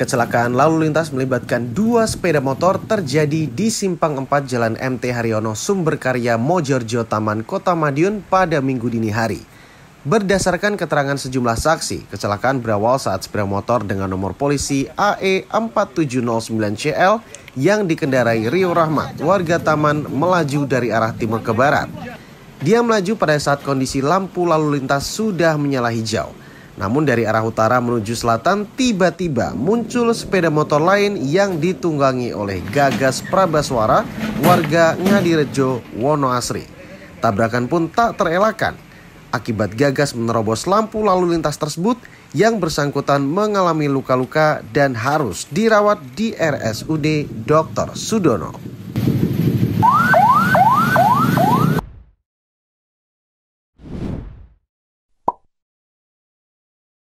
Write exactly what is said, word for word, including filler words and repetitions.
Kecelakaan lalu lintas melibatkan dua sepeda motor terjadi di Simpang empat Jalan M T Haryono Sumberkarya Mojorjo Taman Kota Madiun pada Minggu dini hari. Berdasarkan keterangan sejumlah saksi, kecelakaan berawal saat sepeda motor dengan nomor polisi A E empat tujuh nol sembilan C L yang dikendarai Rio Rahmat, warga Taman, melaju dari arah timur ke barat. Dia melaju pada saat kondisi lampu lalu lintas sudah menyala hijau. Namun dari arah utara menuju selatan tiba-tiba muncul sepeda motor lain yang ditunggangi oleh Gagas Prabaswara, warga Ngadirejo, Wonoasri. Tabrakan pun tak terelakkan. Akibat Gagas menerobos lampu lalu lintas tersebut, yang bersangkutan mengalami luka-luka dan harus dirawat di R S U D Dokter Sudono.